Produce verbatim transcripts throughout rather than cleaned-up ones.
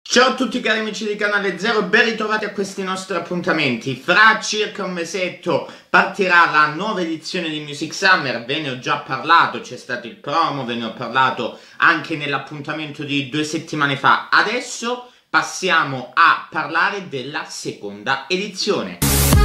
Ciao a tutti cari amici di Canale Zero, ben ritrovati a questi nostri appuntamenti. Fra circa un mesetto partirà la nuova edizione di Music Summer, ve ne ho già parlato, c'è stato il promo, ve ne ho parlato anche nell'appuntamento di due settimane fa. Adesso passiamo a parlare della seconda edizione.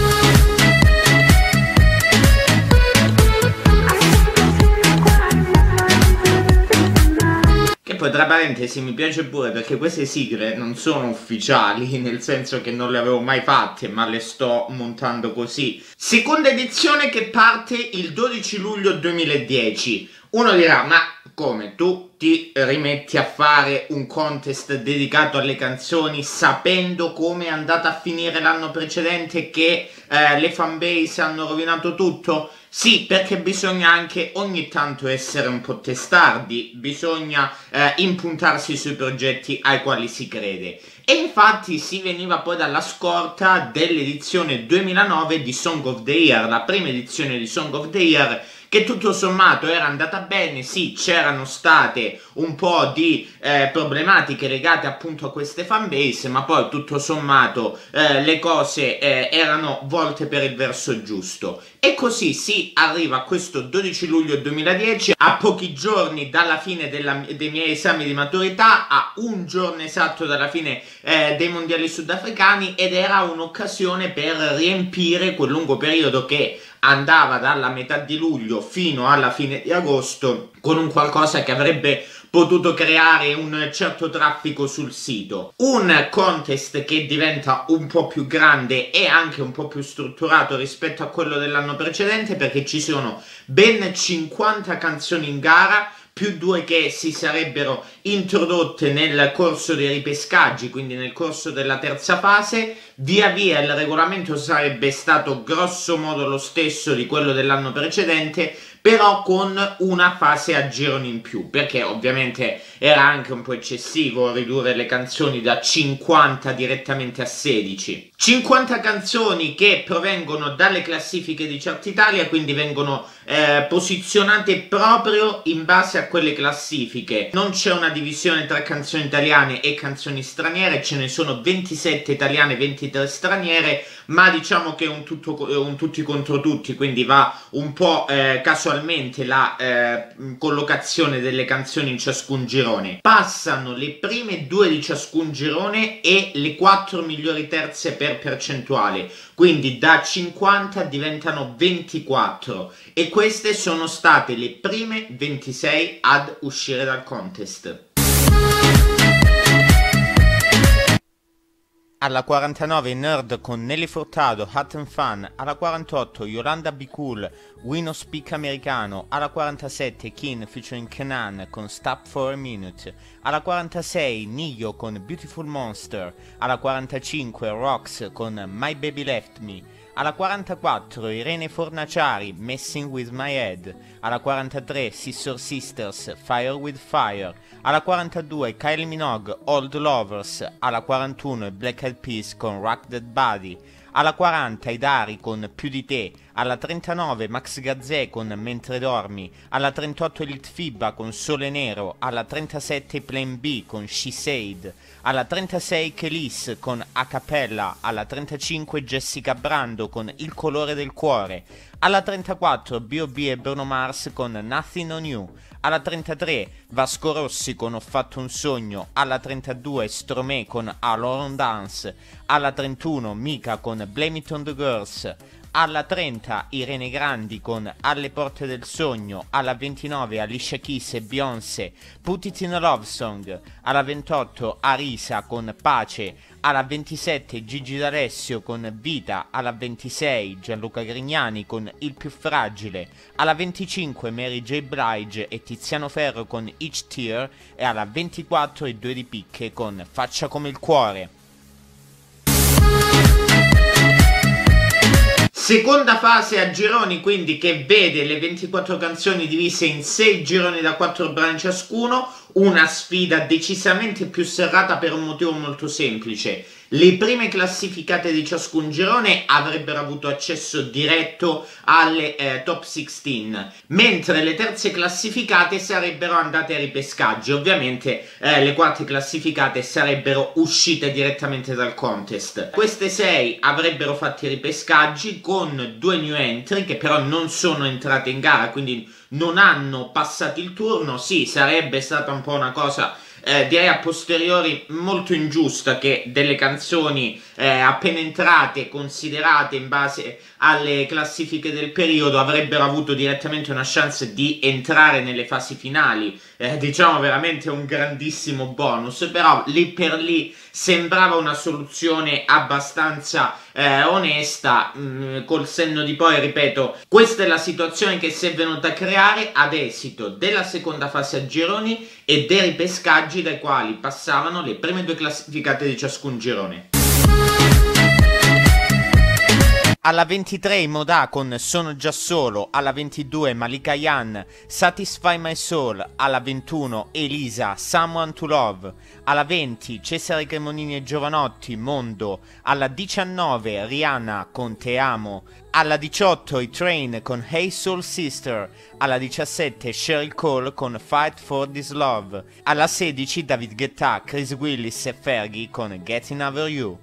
Poi tra parentesi mi piace pure perché queste sigle non sono ufficiali, nel senso che non le avevo mai fatte, ma le sto montando così. Seconda edizione che parte il dodici luglio duemiladieci. Uno dirà, ma come, tu ti rimetti a fare un contest dedicato alle canzoni sapendo come è andata a finire l'anno precedente, che eh, le fanbase hanno rovinato tutto? Sì, perché bisogna anche ogni tanto essere un po' testardi, bisogna eh, impuntarsi sui progetti ai quali si crede. E infatti si veniva poi dalla scorta dell'edizione duemilanove di Song of the Year, la prima edizione di Song of the Year, che tutto sommato era andata bene. Sì, c'erano state un po' di eh, problematiche legate appunto a queste fanbase, ma poi tutto sommato eh, le cose eh, erano volte per il verso giusto. E così si arriva a questo dodici luglio duemiladieci, a pochi giorni dalla fine della, dei miei esami di maturità, a un giorno esatto dalla fine eh, dei mondiali sudafricani, ed era un'occasione per riempire quel lungo periodo che andava dalla metà di luglio fino alla fine di agosto con un qualcosa che avrebbe potuto creare un certo traffico sul sito. Un contest che diventa un po' più grande e anche un po' più strutturato rispetto a quello dell'anno precedente, perché ci sono ben cinquanta canzoni in gara, più due che si sarebbero introdotte nel corso dei ripescaggi, quindi nel corso della terza fase. Via via il regolamento sarebbe stato grosso modo lo stesso di quello dell'anno precedente, però con una fase a gironi in più, perché ovviamente era anche un po' eccessivo ridurre le canzoni da cinquanta direttamente a sedici. cinquanta canzoni che provengono dalle classifiche di Chart Italia, quindi vengono eh, posizionate proprio in base a quelle classifiche. Non c'è una divisione tra canzoni italiane e canzoni straniere, ce ne sono ventisette italiane, ventitré straniere, ma diciamo che è un, tutto, un tutti contro tutti, quindi va un po' eh, casualmente la eh, collocazione delle canzoni in ciascun girone. Passano le prime due di ciascun girone e le quattro migliori terze per percentuale, quindi da cinquanta diventano ventiquattro, e queste sono state le prime ventisei ad uscire dal contest. Alla quarantanove Nerd con Nelly Furtado, Hot and Fun. Alla quarantotto Yolanda Be Cool, We No Speak Americano. Alla quarantasette Kin featuring Kenan con Stop for a Minute. Alla quarantasei Nio con Beautiful Monster. Alla quarantacinque Rox con My Baby Left Me. Alla quarantaquattro Irene Fornaciari, Messing With My Head. Alla quarantatré Sister Sisters, Fire With Fire. Alla quarantadue Kylie Minogue, Old Lovers. Alla quarantuno Black Eyed Peas con Rock That Body. Alla quaranta Idari con Più di te. Alla trentanove Max Gazzè con Mentre dormi. Alla trentotto Elite Fibba con Sole Nero. Alla trentasette Plan B con She Said. Alla trentasei Kelis con A Cappella. Alla trentacinque Jessica Brando con Il colore del cuore. Alla trentaquattro B O B e Bruno Mars con Nothing on You. Alla trentatré Vasco Rossi con Ho fatto un sogno. Alla trentadue Stromae con Alone Dance. Alla trentuno Mika con Blame It on the Girls. Alla trenta Irene Grandi con Alle porte del sogno. Alla ventinove Alicia Keys e Beyoncé, Put It in a Love Song. Alla ventotto Arisa con Pace. Alla ventisette Gigi D'Alessio con Vita. Alla ventisei Gianluca Grignani con Il più fragile. Alla venticinque Mary J. Blige e Tiziano Ferro con Each Tear. E alla ventiquattro i due di picche con Faccia come il cuore. Seconda fase a gironi, quindi, che vede le ventiquattro canzoni divise in sei gironi da quattro brani ciascuno. una sfida decisamente più serrata per un motivo molto semplice. Le prime classificate di ciascun girone avrebbero avuto accesso diretto alle eh, top sedici, mentre le terze classificate sarebbero andate a ripescaggio. Ovviamente eh, le quarte classificate sarebbero uscite direttamente dal contest. Queste sei avrebbero fatto i ripescaggi con due new entry che però non sono entrate in gara, quindi non hanno passato il turno. Sì, sarebbe stata un po' una cosa Eh, direi a posteriori molto ingiusta che delle canzoni eh, appena entrate, considerate in base alle classifiche del periodo, avrebbero avuto direttamente una chance di entrare nelle fasi finali. Eh, diciamo veramente un grandissimo bonus, però lì per lì sembrava una soluzione abbastanza eh, onesta. Mh, col senno di poi, ripeto, questa è la situazione che si è venuta a creare ad esito della seconda fase a gironi e dei ripescaggi dai quali passavano le prime due classificate di ciascun girone. Alla ventitré Modà con Sono già solo, alla ventidue Malika Yan, Satisfy My Soul, alla ventuno Elisa, Someone to Love, alla venti Cesare Cremonini e Giovanotti, Mondo, alla diciannove Rihanna con Te Amo, alla diciotto i Train con Hey Soul Sister, alla diciassette Sheryl Cole con Fight for This Love, alla sedici David Guetta, Chris Willis e Fergie con Getting Over You.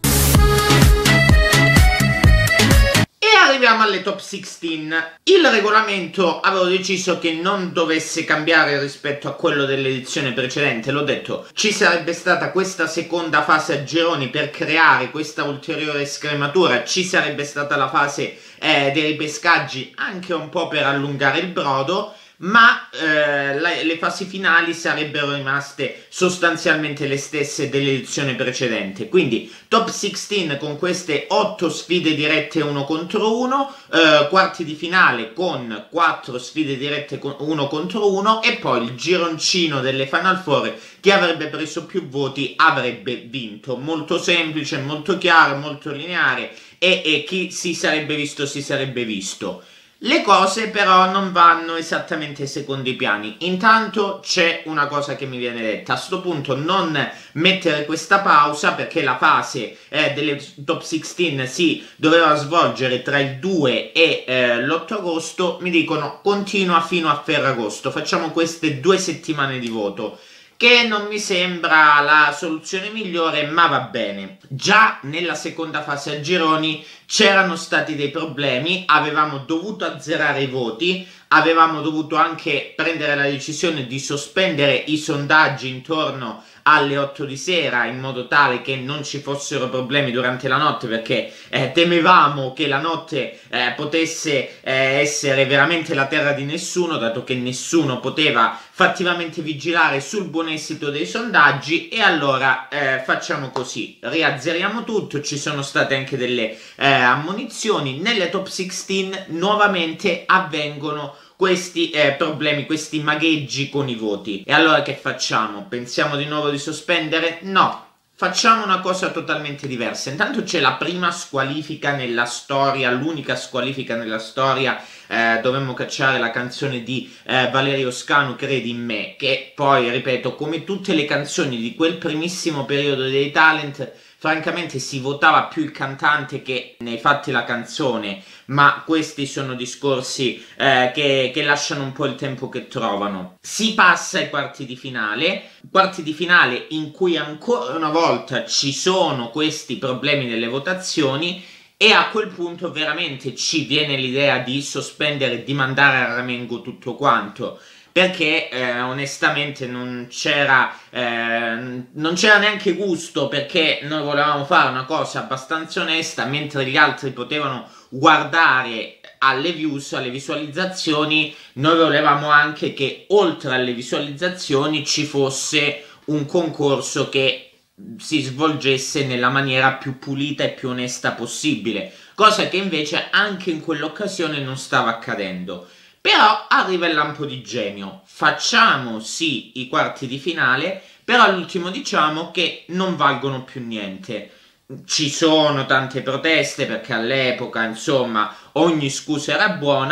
Arriviamo alle top sedici. Il regolamento avevo deciso che non dovesse cambiare rispetto a quello dell'edizione precedente. L'ho detto, ci sarebbe stata questa seconda fase a gironi per creare questa ulteriore scrematura, ci sarebbe stata la fase eh, dei ripescaggi anche un po' per allungare il brodo, ma eh, la, le fasi finali sarebbero rimaste sostanzialmente le stesse dell'edizione precedente. Quindi top sedici con queste otto sfide dirette uno contro uno, eh, quarti di finale con quattro sfide dirette uno contro uno e poi il gironcino delle Final Four. Chi avrebbe preso più voti avrebbe vinto. Molto semplice, molto chiaro, molto lineare e, e chi si sarebbe visto si sarebbe visto. Le cose però non vanno esattamente secondo i piani. Intanto c'è una cosa che mi viene detta: a sto punto non mettere questa pausa, perché la fase eh, delle top sedici si doveva svolgere tra il due e eh, l'otto agosto. Mi dicono continua fino a Ferragosto, facciamo queste due settimane di voto, che non mi sembra la soluzione migliore, ma va bene. Già nella seconda fase a gironi c'erano stati dei problemi, avevamo dovuto azzerare i voti, avevamo dovuto anche prendere la decisione di sospendere i sondaggi intorno alle otto di sera in modo tale che non ci fossero problemi durante la notte, perché eh, temevamo che la notte eh, potesse eh, essere veramente la terra di nessuno, dato che nessuno poteva fattivamente vigilare sul buon esito dei sondaggi. E allora eh, facciamo così, riazzeriamo tutto. Ci sono state anche delle eh, ammonizioni. Nelle top sedici nuovamente avvengono questi eh, problemi, questi magheggi con i voti. E allora che facciamo? Pensiamo di nuovo di sospendere? No, facciamo una cosa totalmente diversa. Intanto c'è la prima squalifica nella storia, l'unica squalifica nella storia. Eh, dovemmo cacciare la canzone di eh, Valerio Scanu, Credi in me, che poi, ripeto, come tutte le canzoni di quel primissimo periodo dei talent, francamente si votava più il cantante che nei fatti la canzone, ma questi sono discorsi eh, che, che lasciano un po' il tempo che trovano. Si passa ai quarti di finale, quarti di finale in cui ancora una volta ci sono questi problemi nelle votazioni, e a quel punto veramente ci viene l'idea di sospendere, di mandare a ramengo tutto quanto, perché eh, onestamente non c'era eh, non c'era neanche gusto, perché noi volevamo fare una cosa abbastanza onesta, mentre gli altri potevano guardare alle views, alle visualizzazioni. Noi volevamo anche che oltre alle visualizzazioni ci fosse un concorso che si svolgesse nella maniera più pulita e più onesta possibile, cosa che invece anche in quell'occasione non stava accadendo. Però arriva il lampo di genio, facciamo sì i quarti di finale, però all'ultimo diciamo che non valgono più niente. Ci sono tante proteste, perché all'epoca insomma ogni scusa era buona.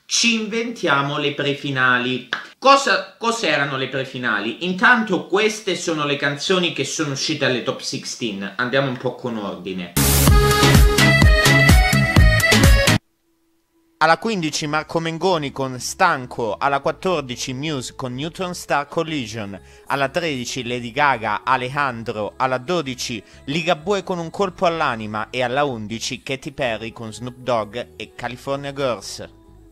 ci inventiamo le prefinali. Cosa, cos'erano le prefinali? Intanto queste sono le canzoni che sono uscite alle top sedici, andiamo un po' con ordine. Alla quindici Marco Mengoni con Stanco, alla quattordici Muse con Neutron Star Collision, alla tredici Lady Gaga, Alejandro, alla dodici Ligabue con Un colpo all'anima e alla undici Katy Perry con Snoop Dogg e California Girls.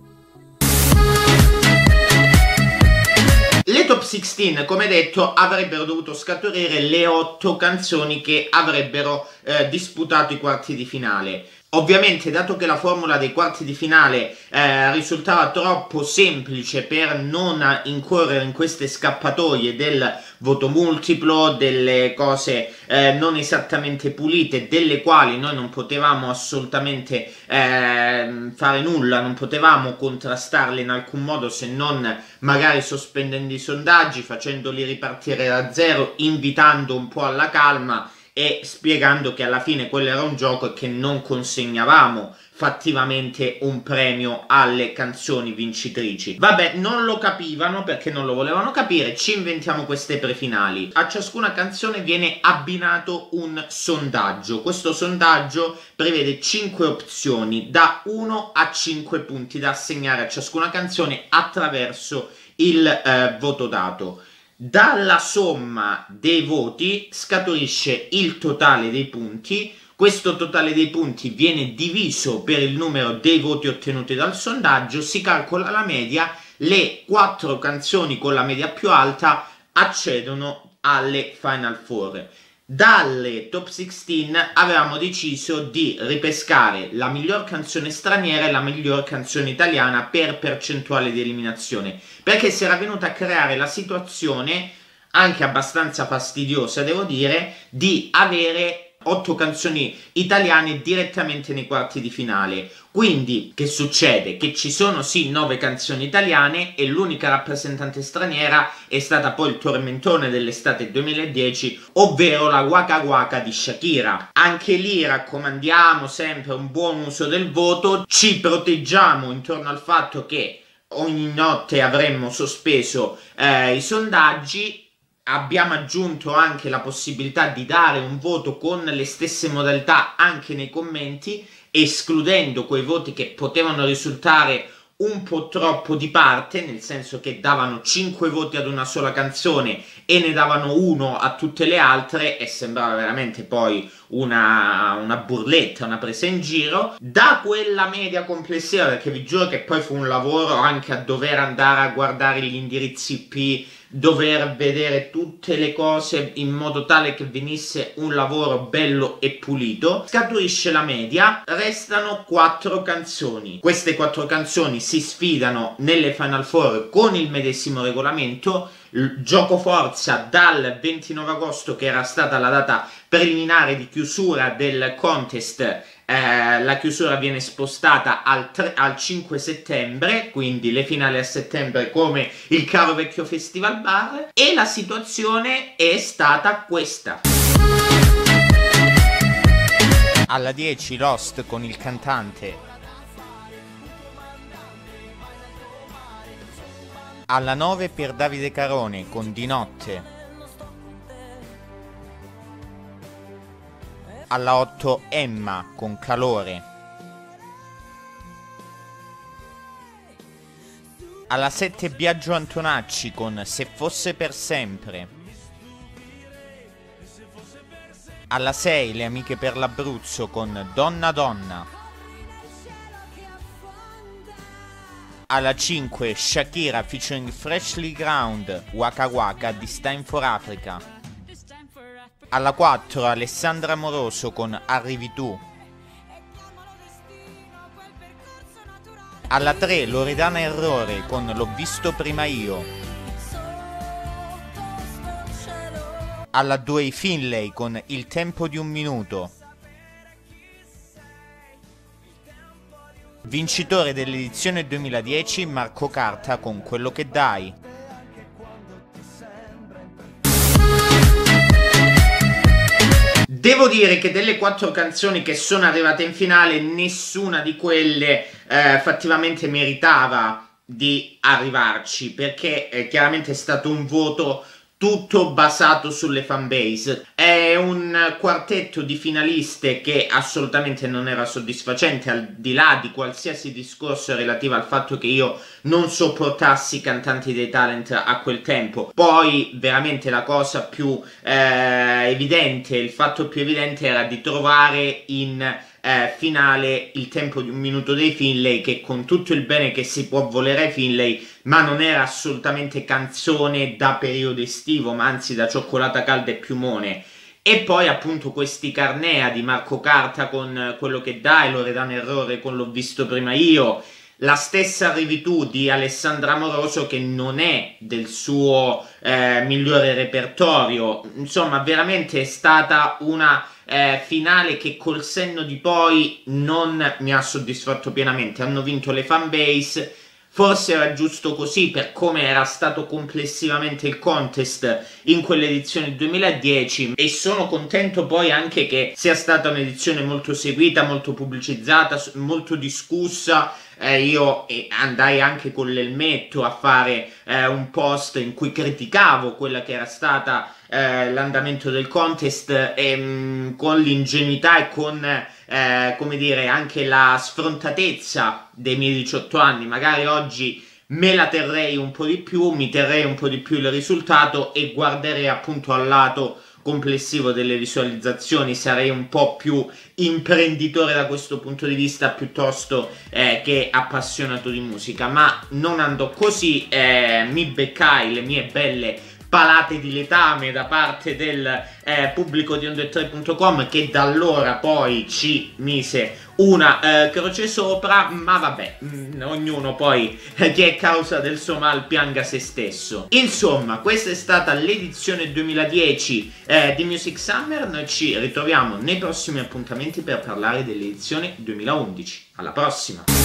Le top sedici, come detto, avrebbero dovuto scaturire le otto canzoni che avrebbero eh, disputato i quarti di finale. Ovviamente, dato che la formula dei quarti di finale eh, risultava troppo semplice per non incorrere in queste scappatoie del voto multiplo, delle cose eh, non esattamente pulite, delle quali noi non potevamo assolutamente eh, fare nulla, non potevamo contrastarle in alcun modo se non magari sospendendo i sondaggi, facendoli ripartire da zero, invitando un po' alla calma e spiegando che alla fine quello era un gioco e che non consegnavamo fattivamente un premio alle canzoni vincitrici. Vabbè, non lo capivano perché non lo volevano capire, ci inventiamo queste prefinali. A ciascuna canzone viene abbinato un sondaggio. Questo sondaggio prevede cinque opzioni da uno a cinque punti da assegnare a ciascuna canzone attraverso il eh, voto dato. Dalla somma dei voti scaturisce il totale dei punti. Questo totale dei punti viene diviso per il numero dei voti ottenuti dal sondaggio, si calcola la media, le quattro canzoni con la media più alta accedono alle Final Four. Dalle top sedici avevamo deciso di ripescare la miglior canzone straniera e la miglior canzone italiana per percentuale di eliminazione, perché si era venuta a creare la situazione, anche abbastanza fastidiosa devo dire, di avere otto canzoni italiane direttamente nei quarti di finale. Quindi che succede? Che ci sono sì nove canzoni italiane e l'unica rappresentante straniera è stata poi il tormentone dell'estate duemiladieci, ovvero la Waka Waka di Shakira. Anche lì raccomandiamo sempre un buon uso del voto, ci proteggiamo intorno al fatto che ogni notte avremmo sospeso eh, i sondaggi. Abbiamo aggiunto anche la possibilità di dare un voto con le stesse modalità anche nei commenti, escludendo quei voti che potevano risultare un po' troppo di parte, nel senso che davano cinque voti ad una sola canzone e ne davano uno a tutte le altre e sembrava veramente poi una, una burletta, una presa in giro. Da quella media complessiva, perché vi giuro che poi fu un lavoro anche a dover andare a guardare gli indirizzi I P, dover vedere tutte le cose in modo tale che venisse un lavoro bello e pulito, scaturisce la media, restano quattro canzoni. Queste quattro canzoni si sfidano nelle Final Four con il medesimo regolamento, il gioco forza dal ventinove agosto, che era stata la data preliminare di chiusura del contest. Eh, la chiusura viene spostata al, al cinque settembre, quindi le finali a settembre come il caro vecchio Festival Bar, e la situazione è stata questa. Alla dieci Lost con Il cantante. Alla nove Per Davide Carone con Di notte. Alla otto Emma con Calore. Alla sette Biagio Antonacci con Se fosse per sempre. Alla sei Le amiche per l'Abruzzo con Donna Donna. Alla cinque Shakira featuring Freshly Ground, Waka Waka di Time for Africa. Alla quattro Alessandra Amoroso con Arrivi tu. Alla tre Loredana Errore con L'ho visto prima io. Alla due Finlay con Il tempo di un minuto. Vincitore dell'edizione duemiladieci Marco Carta con Quello che dai. Devo dire che delle quattro canzoni che sono arrivate in finale, nessuna di quelle eh, fattivamente meritava di arrivarci, perché eh, chiaramente è stato un voto tutto basato sulle fanbase. È un quartetto di finaliste che assolutamente non era soddisfacente, al di là di qualsiasi discorso relativo al fatto che io non sopportassi i cantanti dei talent a quel tempo. Poi veramente la cosa più eh, evidente, il fatto più evidente era di trovare in Eh, finale il tempo di un minuto dei Finlay, che con tutto il bene che si può volere ai Finlay, ma non era assolutamente canzone da periodo estivo, ma anzi da cioccolata calda e piumone. E poi appunto questi Carnea di Marco Carta con Quello che dai, Loredana Errore con L'ho visto prima io, la stessa Arrivi tu di Alessandra Amoroso, che non è del suo eh, migliore repertorio. Insomma, veramente è stata una eh, finale che col senno di poi non mi ha soddisfatto pienamente. Hanno vinto le fanbase, forse era giusto così per come era stato complessivamente il contest in quell'edizione duemiladieci, e sono contento poi anche che sia stata un'edizione molto seguita, molto pubblicizzata, molto discussa. Eh, io eh, andai anche con l'elmetto a fare eh, un post in cui criticavo quella che era stata eh, l'andamento del contest, e, mh, con l'ingenuità e con eh, come dire anche la sfrontatezza dei miei diciotto anni. Magari oggi me la terrei un po' di più, mi terrei un po' di più il risultato e guarderei appunto al lato complessivo delle visualizzazioni, sarei un po' più imprenditore da questo punto di vista piuttosto eh, che appassionato di musica, ma non andò così. Eh, mi beccai le mie belle palate di letame da parte del eh, pubblico di Onda tre punto com, che da allora poi ci mise una eh, croce sopra, ma vabbè, mh, ognuno poi eh, che è causa del suo mal pianga se stesso. Insomma, questa è stata l'edizione duemiladieci eh, di Music Summer. Noi ci ritroviamo nei prossimi appuntamenti per parlare dell'edizione duemilaundici. Alla prossima!